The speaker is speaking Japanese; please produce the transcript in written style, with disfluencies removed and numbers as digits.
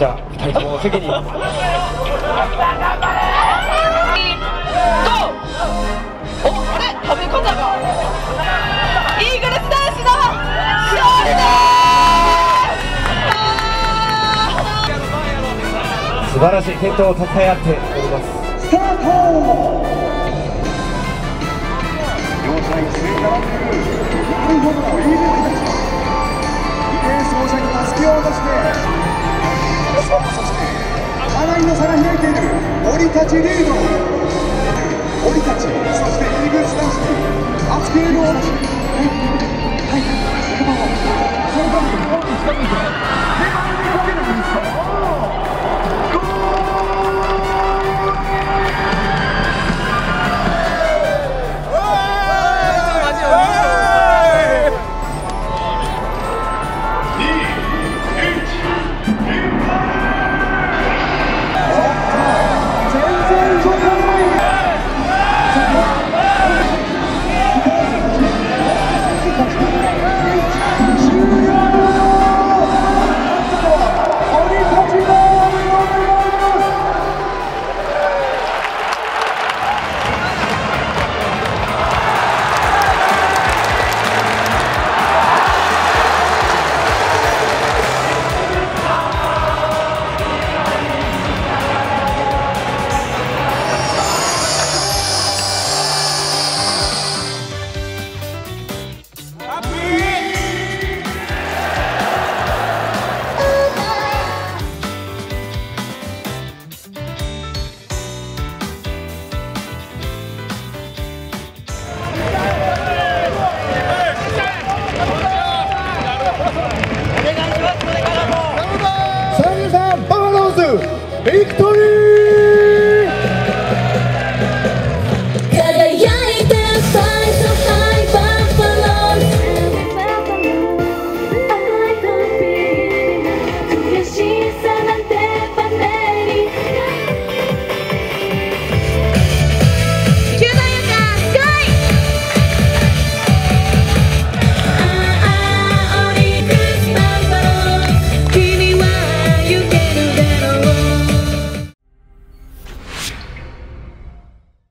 じゃあ2人とも席に。お、あれ食べ方がイーグルス男子の勝利だー。素晴らしい健闘をたたえ合っております。スタート。両者一斉に並んでいる日本のイーグルたち、2点走者にたすきを渡して、そしてかなりの差が開いている森たちリード。森たち、そしてイーグルス男子に熱くエールを出して